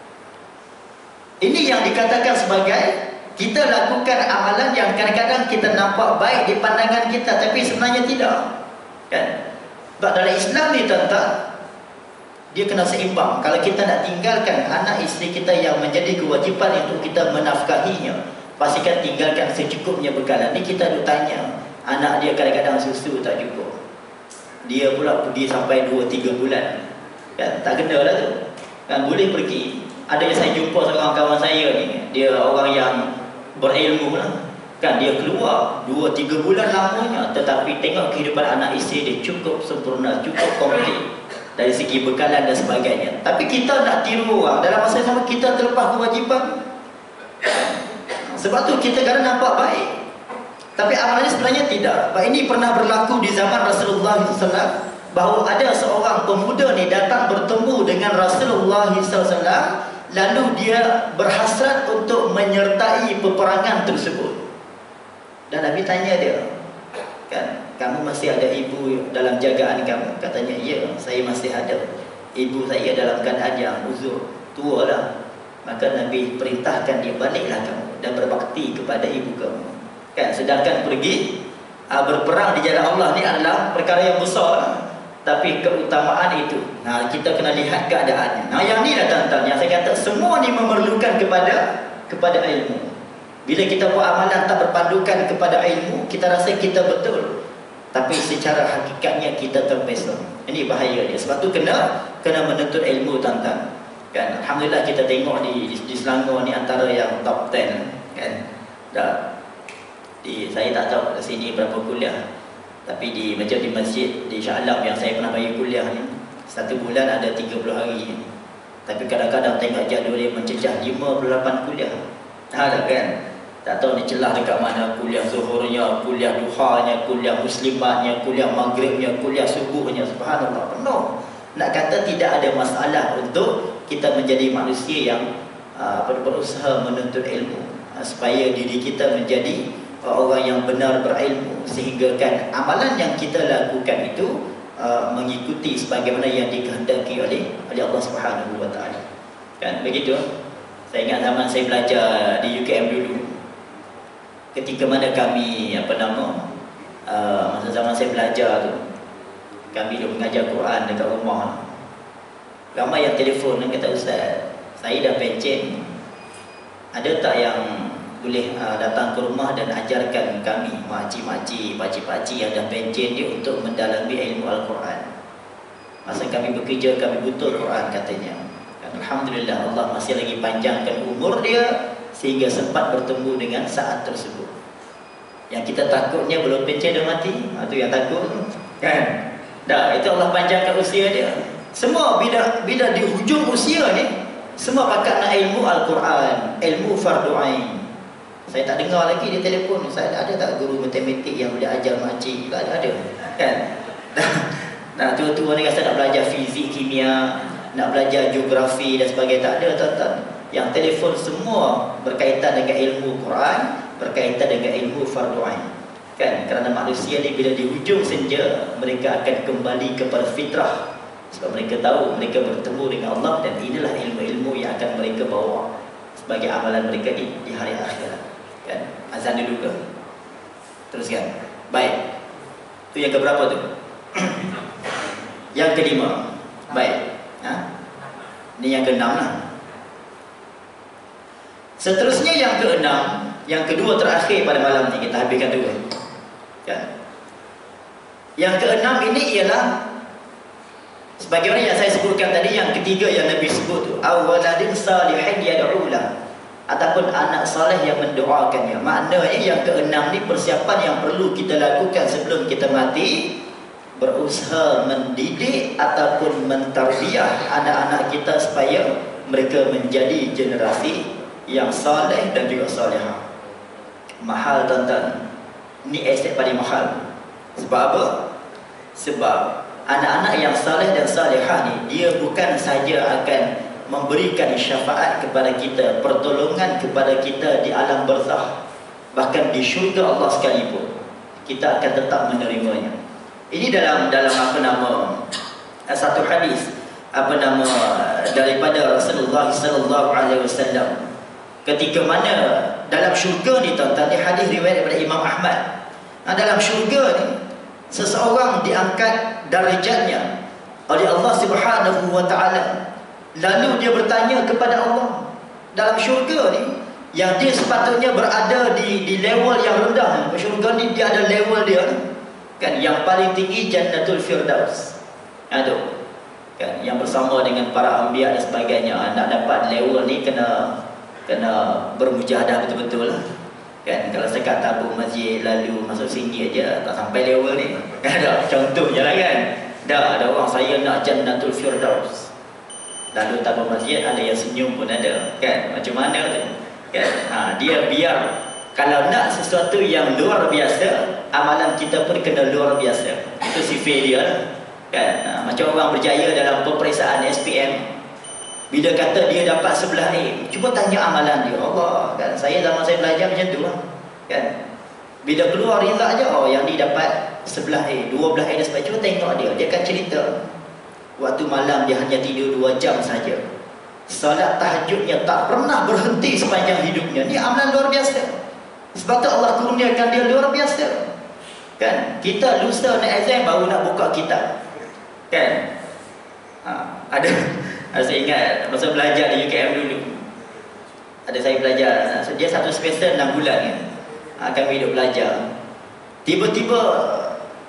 Ini yang dikatakan sebagai kita lakukan amalan yang kadang-kadang kita nampak baik di pandangan kita, tapi sebenarnya tidak. Kan? Sebab dalam Islam ni tuan-tuan, dia kena seimbang. Kalau kita nak tinggalkan anak isteri kita yang menjadi kewajipan untuk kita menafkahinya, pastikan tinggalkan secukupnya bekalan. Ni kita duk tanya, anak dia kadang-kadang susu tak cukup, dia pula pergi sampai 2-3 bulan. Kan? Tak kena lah tu. Kan? Boleh pergi. Ada yang saya jumpa seorang kawan saya ni, dia orang yang berilmu lah. Kan dia keluar 2-3 bulan lamanya, tetapi tengok kehidupan anak isteri dia cukup sempurna, cukup komplit dari segi bekalan dan sebagainya. Tapi kita nak tiru orang, dalam masa yang sama kita terlepas kewajipan. Sebab tu kita kadang nampak baik, tapi amalannya sebenarnya tidak. Sebab ini pernah berlaku di zaman Rasulullah SAW, bahawa ada seorang pemuda ni datang bertemu dengan Rasulullah SAW, lalu dia berhasrat untuk menyertai peperangan tersebut. Dan Nabi tanya dia, kan, kamu masih ada ibu dalam jagaan kamu? Katanya, ya, saya masih ada. Ibu saya dalam keadaan yang uzur, tua lah. Maka Nabi perintahkan dia, baliklah kamu dan berbakti kepada ibu kamu. Kan, sedangkan pergi berperang di jalan Allah ni adalah perkara yang besar. Tapi keutamaan itu, kita kena lihat keadaannya. Yang ni lah tuan-tuan, yang saya kata semua ni memerlukan kepada ilmu. Bila kita buat amalan tak berpandukan kepada ilmu, kita rasa kita betul, tapi secara hakikatnya kita terpesong. Ini bahaya dia. Sebab tu kena menuntut ilmu tuan-tuan. Kan, alhamdulillah kita tengok di Selangor ni antara yang top 10 kan. Dah saya tak tahu kat sini berapa kuliah, tapi macam di masjid di Shah Alam yang saya pernah bagi kuliah ni, 1 bulan ada 30 hari. Tapi kadang-kadang tengok jadual dia mencecah 58 kuliah. Ada kan? Tak tahu ni celah dekat mana, kuliah zuhurnya, kuliah duhanya, kuliah muslimatnya, kuliah maghribnya, kuliah subuhnya. Subhanallah, penuh. Nak kata tidak ada masalah untuk kita menjadi manusia yang berusaha menuntut ilmu, supaya diri kita menjadi orang yang benar berilmu, sehingga kan amalan yang kita lakukan itu mengikuti sebagaimana yang dikehendaki oleh Allah Subhanahu wa taala. Kan begitu? Saya ingat zaman saya belajar di UKM dulu, ketika mana kami masa zaman saya belajar tu, kami dulu mengajar Quran dekat rumah. Ramai yang telefon dan kata, "Ustaz, saya dah pencen. Ada tak yang boleh datang ke rumah dan ajarkan kami, makcik-makcik, pakcik-pakcik yang dah pencen dia, untuk mendalami ilmu Al-Quran. Masa kami bekerja, kami butuh Quran," katanya. Alhamdulillah, Allah masih lagi panjangkan umur dia sehingga sempat bertemu dengan saat tersebut. Yang kita takutnya belum pencen dah mati, itu yang takut kan. Dah, itu Allah panjangkan usia dia. Semua bila di hujung usia ni, semua pakat nak ilmu Al-Quran, ilmu fardu ain. Saya tak dengar lagi dia telefon, "Saya ada tak guru matematik yang boleh ajar makcik?" Tak ada kan. Nah, tua-tua ni rasa nak belajar fizik, kimia, nak belajar geografi dan sebagainya. Tak ada, tuan-tuan. Yang telefon semua berkaitan dengan ilmu Quran, berkaitan dengan ilmu fardu ain. Kan, kerana manusia ni bila di hujung senja, mereka akan kembali kepada fitrah. Sebab mereka tahu mereka bertemu dengan Allah, dan inilah ilmu-ilmu yang akan mereka bawa sebagai amalan mereka di hari akhirat. Kan? Azan dulu ke? Teruskan. Baik. Itu yang keberapa tu? Yang kelima. Baik. Ini yang keenam lah. Seterusnya yang keenam, yang kedua terakhir pada malam ni, kita habiskan dulu kan? Yang keenam ini ialah sebagaimana yang saya sebutkan tadi. Yang ketiga yang Nabi sebut tu, awaladin salihin yad'ulah, ataupun anak saleh yang mendoakannya. Maknanya yang keenam ni persiapan yang perlu kita lakukan sebelum kita mati, berusaha mendidik ataupun mentarbiyah anak-anak kita supaya mereka menjadi generasi yang saleh dan juga salihah. Mahal, tuan-tuan. Ni aset paling mahal. Sebab apa? Sebab anak-anak yang saleh dan salihah ni, dia bukan saja akan memberikan syafaat kepada kita, pertolongan kepada kita di alam barzakh, bahkan di syurga Allah sekalipun kita akan tetap menerimanya. Ini dalam satu hadis daripada Rasulullah sallallahu alaihi wasallam, ketika mana dalam syurga ni, tuan-tuan, ni hadis riwayat daripada Imam Ahmad. Dalam syurga ni, seseorang diangkat darjatnya oleh Allah Subhanahu wa taala. Lalu dia bertanya kepada Allah dalam syurga ni, yang dia sepatutnya berada di level yang rendah. Syurga ni dia ada level dia kan. Yang paling tinggi Jannatul Firdaus. Aduh. Kan, yang bersama dengan para anbiya dan sebagainya. Nak dapat level ni kena bermujahadah betul-betul lah. Kan, kalau sekat tabung masjid lalu masuk sini aja tak sampai level ni. Ada contohnya lah kan. Dah ada orang, saya nak Jannatul Firdaus, lalu tabung masjid ada yang senyum pun ada kan. Macam mana tu kan? Dia biar kalau nak sesuatu yang luar biasa, amalan kita pun kena luar biasa. Itu sifat dia lah kan. Macam orang berjaya dalam peperiksaan SPM, bila kata dia dapat 11A, cuba tanya amalan dia. Allah kan, saya zaman saya belajar macam tu lah kan. Bila keluar result je, oh yang ni dapat 11A, 12A dan sebagainya. Cuba tengok dia akan cerita waktu malam dia hanya tidur 2 jam saja. Salat tahajudnya tak pernah berhenti sepanjang hidupnya. Ni amalan luar biasa. Sebab tu Allah kurniakan dia luar biasa kan. Kita lusa nak exam baru nak buka kitab kan. Ada saya ingat masa belajar di UKM dulu, ada saya belajar, dia satu semester 6 bulan kan. Kami hidup belajar. Tiba-tiba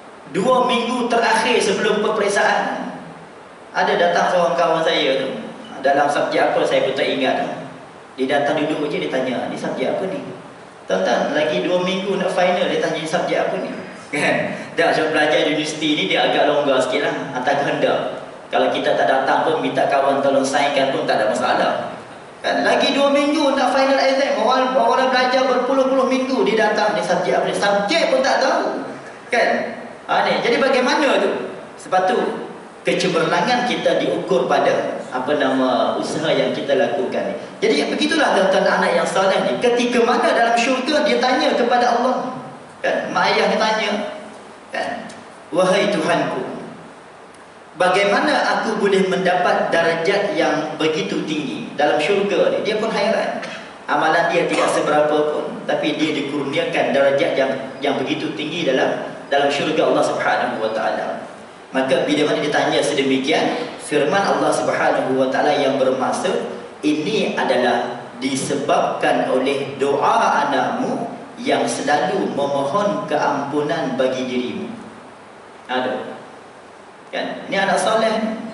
2 minggu terakhir sebelum peperiksaan, ada datang seorang kawan saya tu. dalam subjek apa saya pun tak ingat. Dia datang duduk je, dia tanya, ni subjek apa ni? Tuan-tuan, lagi 2 minggu nak final, dia tanya subjek apa ni? Kan? Dah macam belajar di universiti ni dia agak longgar sikit lah, atas kehendak. Kalau kita tak datang pun, minta kawan tolong signkan pun tak ada masalah. Kan? Lagi 2 minggu nak final exam, orang belajar berpuluh-puluh minggu, dia datang, ni subjek apa ni? Subjek pun tak tahu. Kan? Ni. Jadi bagaimana tu? Sebab tu kecemerlangan kita diukur pada usaha yang kita lakukan ni. Jadi begitulah tuan-tuan anak yang soleh ni. Ketika mana dalam syurga dia tanya kepada Allah. Kan? Mak ayah dia tanya, kan? Wahai Tuhanku, bagaimana aku boleh mendapat darjat yang begitu tinggi dalam syurga ni? Dia pun hairan. Amalan dia tidak seberapa pun, tapi dia dikurniakan darjat yang begitu tinggi dalam syurga Allah Subhanahu wa taala. Maka bila mana ditanya sedemikian, firman Allah Subhanahu wa taala yang bermaksud ini adalah disebabkan oleh doa anakmu yang selalu memohon keampunan bagi dirimu. Ada. Kan? Ini anak soleh.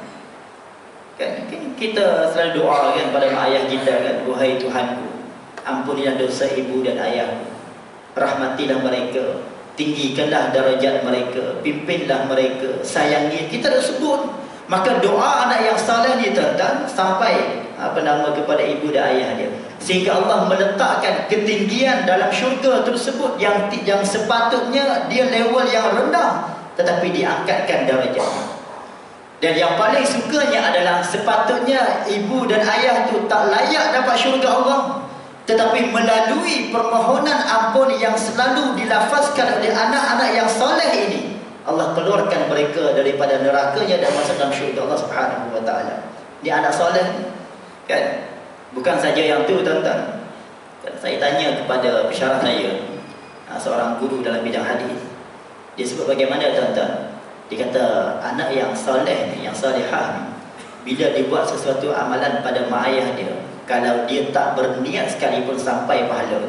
Kan? Kita selalu doa kan pada mak ayah kita kan, wahai Tuhanku, ampunilah dosa ibu dan ayahku. Rahmatilah mereka, tinggikanlah darjat mereka, pimpinlah mereka, sayangi. Kita dah sebut. Maka doa anak yang saleh ni tuan-tuan sampai kepada ibu dan ayah dia, sehingga Allah meletakkan ketinggian dalam syurga tersebut yang sepatutnya dia level yang rendah, tetapi diangkatkan darjatnya. Dan yang paling sukanya adalah sepatutnya ibu dan ayah tu tak layak dapat syurga Allah, tetapi melalui permohonan ampun yang selalu dilafazkan oleh anak-anak yang soleh ini, Allah keluarkan mereka daripada nerakanya dan masuk dalam syurga Allah Subhanahu wa taala. Dia anak soleh kan? Bukan saja yang tu tuan-tuan. Saya tanya kepada pensyarah saya, seorang guru dalam bidang hadis. Dia sebut bagaimana tuan-tuan? Dia kata anak yang soleh ni, yang salihah ni, bila dia buat sesuatu amalan pada mak ayah dia, kalau dia tak berniat sekalipun sampai pahala.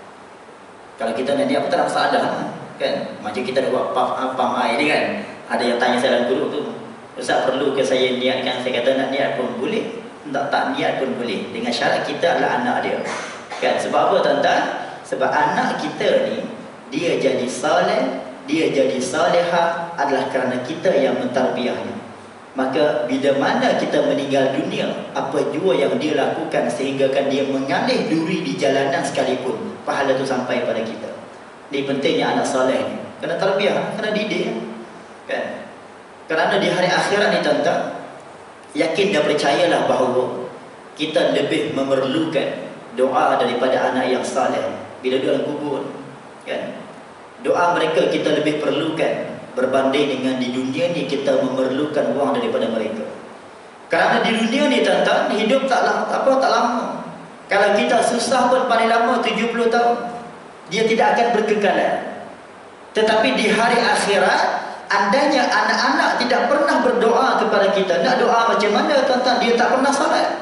Kalau kita nak niat pun tak masalah kan? Macam kita nak buat pam air ni kan, ada yang tanya saya dalam guru tu, Ustaz perlu ke saya niatkan? Saya kata nak niat pun boleh, tak niat pun boleh, dengan syarat kita adalah anak dia kan? Sebab apa tuan-tuan? Sebab anak kita ni, dia jadi soleh, dia jadi salihah adalah kerana kita yang mentarbiahnya. Maka bila mana kita meninggal dunia, apa jua yang dia lakukan sehinggakan dia mengalih duri di jalanan sekalipun, pahala tu sampai pada kita. Ini pentingnya anak soleh ni, kena tarbiah, kena didik kan? Kerana di hari akhirat ni tuan-tuan, yakin dan percayalah bahawa kita lebih memerlukan doa daripada anak yang soleh bila dia dalam kubur kan? Doa mereka kita lebih perlukan berbanding dengan di dunia ni kita memerlukan wang daripada mereka. Kerana di dunia ni tuan-tuan, hidup tak lama. Kalau kita susah pun paling lama 70 tahun, dia tidak akan berkekalan. Tetapi di hari akhirat, andainya anak-anak tidak pernah berdoa kepada kita, nak doa macam mana tuan-tuan? Dia tak pernah salat.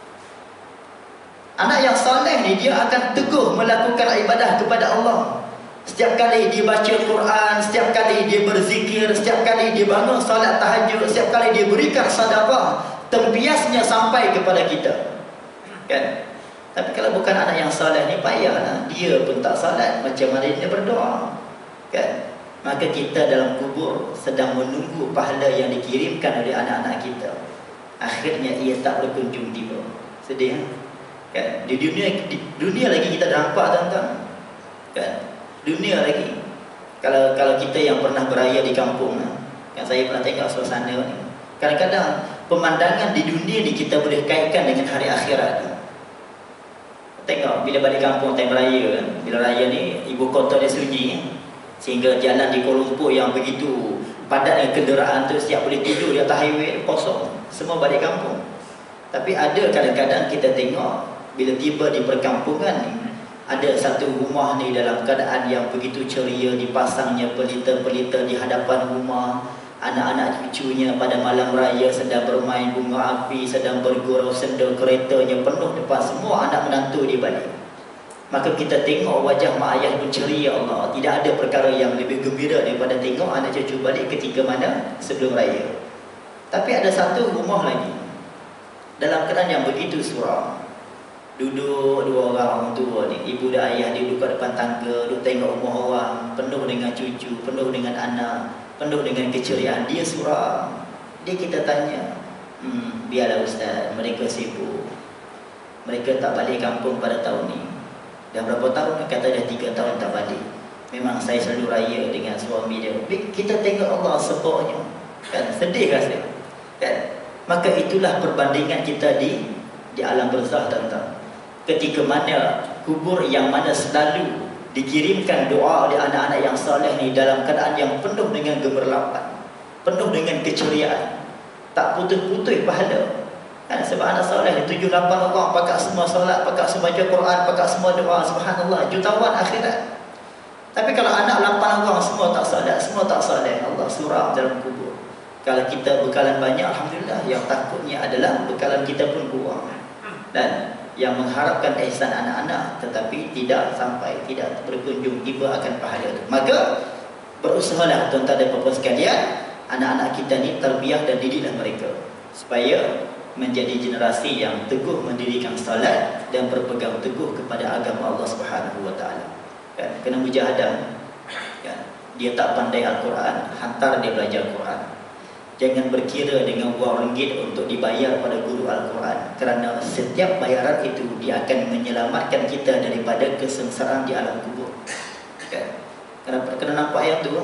Anak yang saleh ni dia akan teguh melakukan ibadah kepada Allah. Setiap kali dia baca Quran, setiap kali dia berzikir, setiap kali dia bangun salat tahajud, setiap kali dia berikan sedekah, tempiasnya sampai kepada kita. Kan? Tapi kalau bukan anak yang saleh ni, payahlah. Dia pun tak salat, macam mana dia berdoa? Kan? Maka kita dalam kubur sedang menunggu pahala yang dikirimkan oleh anak-anak kita. Akhirnya ia tak berkunjung tiba. Sedih kan? Di dunia lagi kita nampak tuan-tuan. Kan? Dunia lagi. Kalau kita yang pernah beraya di kampung kan, saya pernah tengok suasana ni. Kadang-kadang pemandangan di dunia ni kita boleh kaitkan dengan hari akhirat. Tengok bila balik kampung time raya kan, bila raya ni ibu kota dia sunyi sehingga jalan di Kuala Lumpur yang begitu padat dengan kenderaan tu, siap boleh tidur di atas highway kosong, semua balik kampung. Tapi ada kadang-kadang kita tengok bila tiba di perkampungan ni, ada satu rumah ni dalam keadaan yang begitu ceria, dipasangnya pelita-pelita di hadapan rumah. Anak-anak cucunya pada malam raya sedang bermain bunga api, sedang bergurau senda, keretanya penuh depan, semua anak menantu di balik. Maka kita tengok wajah mak ayah pun ceria, Allah. Tidak ada perkara yang lebih gembira daripada tengok anak cucu balik ketika mana? Sebelum raya. Tapi ada satu rumah lagi dalam keadaan yang begitu suram. Duduk dua orang tua ni, ibu dan ayah dia duduk kat depan tangga, duduk tengok rumah orang, penuh dengan cucu, penuh dengan anak, penuh dengan keceriaan. Dia suram. Dia kita tanya, biarlah ustaz, mereka sibuk, mereka tak balik kampung pada tahun ni. Dah berapa tahun? Kata dah 3 tahun tak balik. Memang saya selalu raya dengan suami dia. Kita tengok Allah sebabnya, kan, sedih rasa, kan? Maka itulah perbandingan kita di alam barzakh, tuan-tuan. Ketika mana kubur yang mana selalu dikirimkan doa oleh anak-anak yang soleh ni dalam keadaan yang penuh dengan gemerlapan, penuh dengan keceriaan, tak putus-putus pahala. Kan, sebab anak soleh ni 7-8 orang, pakak semua solat, pakak semua baca Quran, pakak semua doa, subhanallah, jutawan akhirat. Tapi kalau anak 8 orang semua tak solat, semua tak soleh, Allah suram dalam kubur. Kalau kita bekalan banyak, alhamdulillah. Yang takutnya adalah bekalan kita pun kurang, dan yang mengharapkan ihsan anak-anak tetapi tidak sampai, tidak berkunjung tiba akan pahala itu. Maka berusahalah tuan-tuan dan puan-puan sekalian, anak-anak kita ni tarbiyah dan didiklah mereka supaya menjadi generasi yang teguh mendirikan salat dan berpegang teguh kepada agama Allah Subhanahu wa taala. Kan, kena mujahadah. Kan, dia tak pandai Al-Quran, hantar dia belajar Quran. Jangan berkira dengan wang ringgit untuk dibayar pada guru Al-Quran, kerana setiap bayaran itu dia akan menyelamatkan kita daripada kesengsaraan di alam kubur. Kan? Kena nampak yang tu.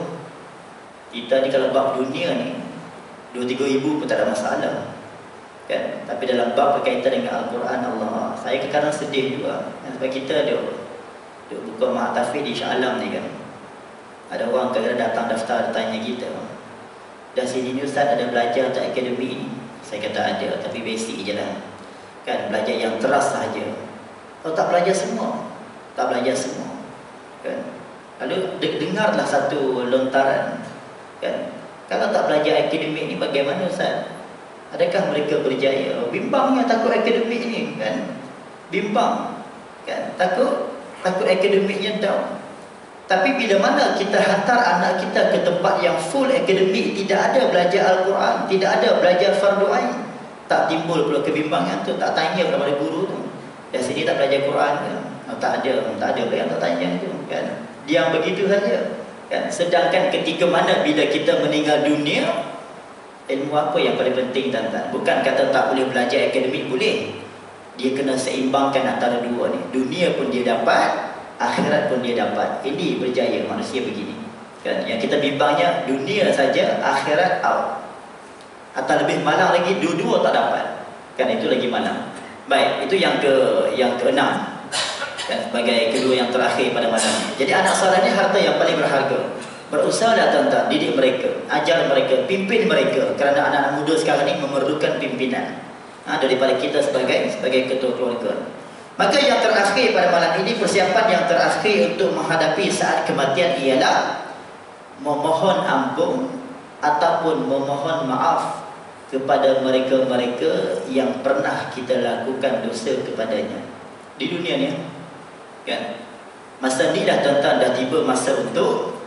Kita ni kalau bab dunia ni 2-3 ribu pun tak ada masalah. Kan? Tapi dalam bab berkaitan dengan Al-Quran, Allah, saya kadang sedih juga. Sebab kita ada buka Ma'atafid di Shah Alam ni kan. Ada orang kadang datang daftar tanya kita, dah sini ni ustaz ada belajar tak akademik ni? Saya kata ada, tapi basic je lah. Kan, belajar yang teras sahaja. Kalau tak belajar semua, tak belajar semua. Kan? Lalu dengarlah satu lontaran. Kan? Kalau tak belajar akademik ni bagaimana ustaz? Adakah mereka berjaya? Bimbangnya takut akademik ni kan. Bimbang. Kan? Takut akademiknya down. Tapi bila mana kita hantar anak kita ke tempat yang full akademik, tidak ada belajar Al-Quran, tidak ada belajar fardu ain, tak timbul pula kebimbangan tu. Tak tanya kepada guru tu, dah sini tak belajar Quran ke? Tak ada pula yang tak tanya tu kan. Dia begitu saja kan. Sedangkan ketika mana bila kita meninggal dunia, ilmu apa yang paling penting, tuan-tuan? Bukan kata tak boleh belajar akademik, boleh. Dia kena seimbangkan antara dua ni. Dunia pun dia dapat, akhirat pun dia dapat. Ini berjaya manusia begini kan. Yang kita bimbangnya dunia saja, akhirat out. Atau lebih malang lagi, dua-dua tak dapat kan, itu lagi malang. Baik, itu yang ke-6 kan, sebagai kedua yang terakhir pada malam ini. Jadi anak soleh ni harta yang paling berharga. Berusahalah tuan-tuan, didik mereka, ajar mereka, pimpin mereka, kerana anak-anak muda sekarang ni memerlukan pimpinan daripada kita sebagai ketua keluarga. Maka yang terakhir pada malam ini, persiapan yang terakhir untuk menghadapi saat kematian ialah memohon ampun ataupun memohon maaf kepada mereka-mereka yang pernah kita lakukan dosa kepadanya di dunia ni kan. Masa ni dah tuan-tuan, dah tiba masa untuk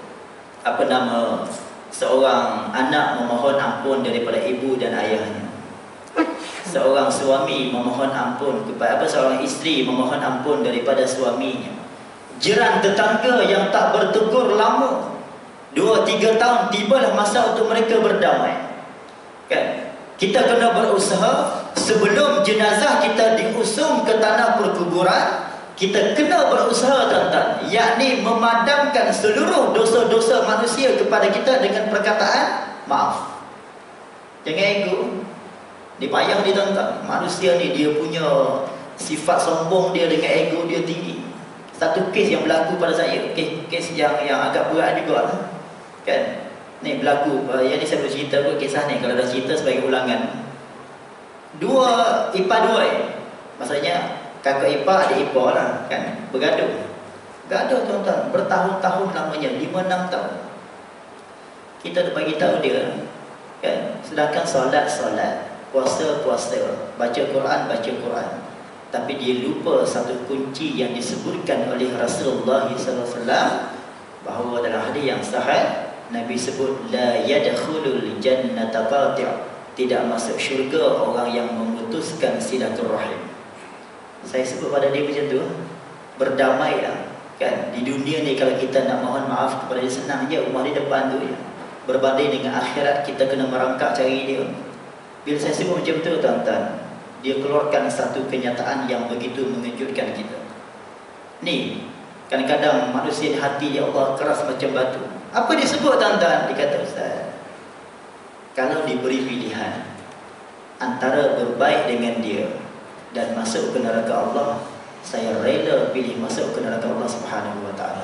seorang anak memohon ampun daripada ibu dan ayahnya. Seorang suami memohon ampun kepada seorang isteri memohon ampun daripada suaminya. Jiran tetangga yang tak bertegur lama 2-3 tahun, tibalah masa untuk mereka berdamai. Kan? Kita kena berusaha sebelum jenazah kita diusung ke tanah perkuburan, kita kena berusaha tuan-tuan, yakni memadamkan seluruh dosa-dosa manusia kepada kita dengan perkataan maaf. Jangan ego. Dia payah dia tuan-tuan. Manusia ni dia punya sifat sombong dia dengan ego dia tinggi. Satu kes yang berlaku pada saya, kes yang agak berat juga lah. Kan? Ni berlaku, yang ni saya boleh cerita kot kisah ni kalau dah cerita sebagai ulangan. Dua ipar maksudnya kakak ipar, adik ipar lah kan, bergaduh tuan-tuan, bertahun-tahun lamanya, 5-6 tahun. Kita dah bagi tahu dia kan, sedangkan solat, puasa, baca Quran, tapi dia lupa satu kunci yang disebutkan oleh Rasulullah SAW, bahawa dalam hadis yang sahih Nabi sebut la yadkhulul jannata qati', tidak masuk syurga orang yang memutus memutuskan silaturahim. Saya sebut pada dia macam tu, berdamailah kan. Di dunia ni kalau kita nak mohon maaf kepada dia, senang je, rumah dia depan tu je. Berbanding dengan akhirat, kita kena merangkak cari dia. Bila saya sebut macam tu tuan-tuan, dia keluarkan satu kenyataan yang begitu mengejutkan kita. Ni kadang-kadang manusia ni hati dia Allah keras macam batu. Apa dia sebut tuan-tuan? Dia kata, Ustaz, kalau diberi pilihan antara berbaik dengan dia dan masuk ke neraka Allah, saya rela pilih masuk ke neraka Allah Subhanahu wa ta'ala.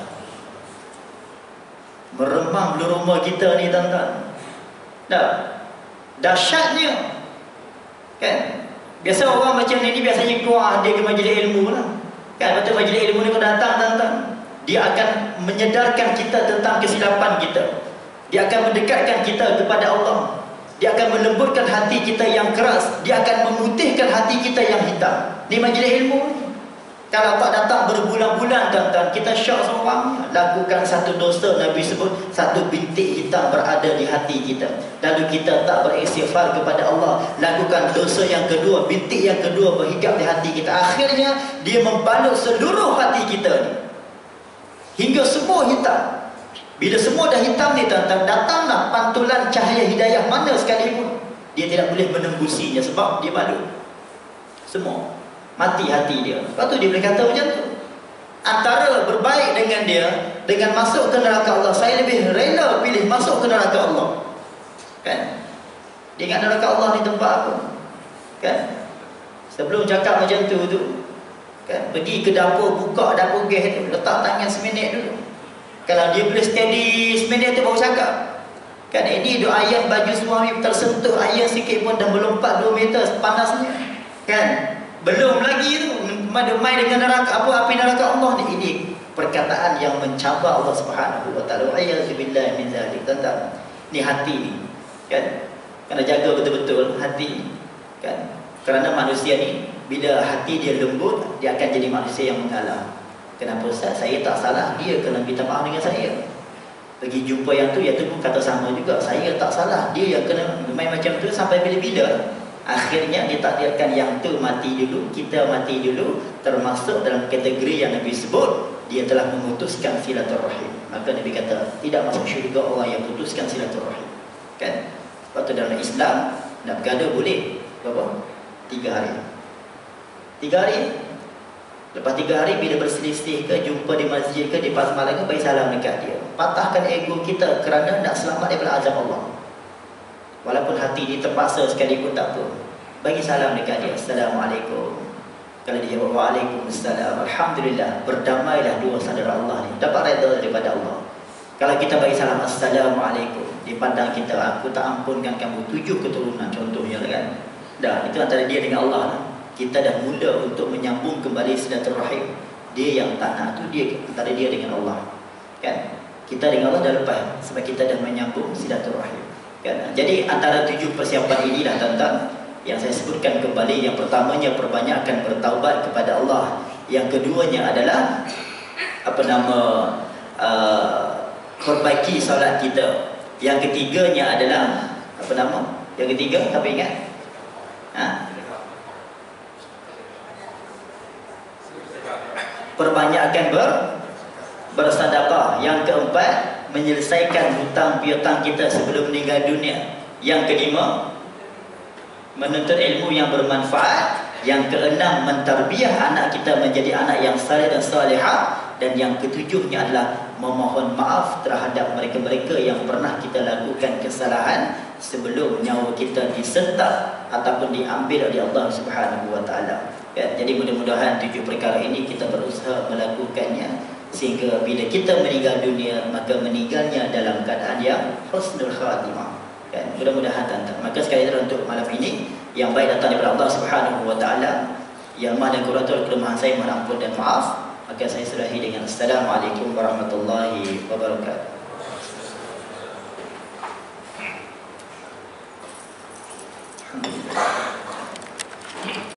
Meremang bulu rumah kita ni tuan-tuan. Dahsyatnya kan. Biasa orang macam ni biasanya keluar dia ke majlis ilmu lah kan. Betul, majlis ilmu ni kau datang tuan-tuan, dia akan menyedarkan kita tentang kesilapan kita. Dia akan mendekatkan kita kepada Allah. Dia akan melembutkan hati kita yang keras. Dia akan memutihkan hati kita yang hitam. Ni majlis ilmu. Kalau tak datang berbulan-bulan tuan-tuan, kita syok seorang. Lakukan satu dosa, Nabi sebut satu bintik hitam berada di hati kita, lalu kita tak beristighfar kepada Allah. Lakukan dosa yang kedua, bintik yang kedua berhingap di hati kita. Akhirnya dia membalut seluruh hati kita ni hingga semua hitam. Bila semua dah hitam ni tuan-tuan, datanglah pantulan cahaya hidayah mana sekalipun, dia tidak boleh menembusinya sebab dia balut semua. Mati hati dia. Lepas tu dia boleh kata macam tu, antara berbaik dengan dia dengan masuk ke neraka Allah, saya lebih rela pilih masuk ke neraka Allah kan. Dia ingat neraka Allah ni tempat apa kan. Sebelum cakap macam tu kan, pergi ke dapur, buka dapur gas tu, letak tangan seminit dulu. Kalau dia boleh steady seminit tu baru cakap kan. Ini duk ayam baju suami tersentuh ayam sikit pun dah melompat 2 meter panasnya kan. Belum lagi tu main dengan neraka, api neraka Allah ni. Ini perkataan yang mencabar Allah Subhanahu wa ta'ala. Wa'iyyazubillah min zalik. Tuan-tuan, ni hati ni kan, kena jaga betul-betul hati kan. Kerana manusia ni bila hati dia lembut, dia akan jadi manusia yang mengalah. Kenapa Ustaz? Saya tak salah, dia kena minta maaf dengan saya. Pergi jumpa yang tu pun kata sama juga, saya tak salah, dia yang kena main macam tu. Sampai bila-bila akhirnya ditakdirkan yang tu mati dulu, kita mati dulu, termasuk dalam kategori yang Nabi sebut, dia telah memutuskan silaturahim. Maka Nabi kata, tidak masuk syurga orang yang putuskan silaturahim kan. Sebab tu dalam Islam nak bergaduh boleh berapa? 3 hari. 3 hari. Lepas 3 hari bila berselisih ke, jumpa di masjid ke, di pasar malam ke, bagi salam dekat dia. Patahkan ego kita kerana nak selamat daripada azab Allah. Walaupun hati dia terpaksa sekalipun tak apa, bagi salam dekat dia, Assalamualaikum. Kalau dia jawab Waalaikumsalam, Alhamdulillah, berdamailah dua saudara Allah ni, dapat redha daripada Allah. Kalau kita bagi salam Assalamualaikum, dia pandang kita, aku tak ampunkan kamu 7 keturunan contohnya kan. Dah, itu antara dia dengan Allah lah. Kita dah mula untuk menyambung kembali silaturahim. Dia yang tak nak tu, dia antara dia dengan Allah kan. Kita dengan Allah dah lepas, sebab kita dah menyambung silaturahim kan. Jadi antara 7 persiapan inilah tuan-tuan yang saya sebutkan kembali. Yang pertamanya, perbanyakkan bertaubat kepada Allah. Yang keduanya adalah perbaiki solat kita. Yang ketiganya adalah yang ketiga, siapa ingat? Perbanyakkan bersedekah. Yang keempat, menyelesaikan hutang piutang kita sebelum meninggal dunia. Yang kelima, menuntut ilmu yang bermanfaat. Yang keenam, mentarbiah anak kita menjadi anak yang saleh dan salihah. Dan yang ketujuhnya adalah memohon maaf terhadap mereka-mereka yang pernah kita lakukan kesalahan sebelum nyawa kita disentak ataupun diambil oleh Allah Subhanahu wa ta'ala. Jadi mudah-mudahan 7 perkara ini kita berusaha melakukannya, sehingga bila kita meninggal dunia, maka meninggalnya dalam keadaan yang husnul khatimah. Mudah-mudahan tuan-tuan. Maka sekali lagi untuk malam ini, yang baik datang daripada Allah Subhanahu wa ta'ala, yang maha dan kuratul kelemahan saya, mohon ampun dan maaf. Maka saya surahi dengan Assalamualaikum warahmatullahi wabarakatuh.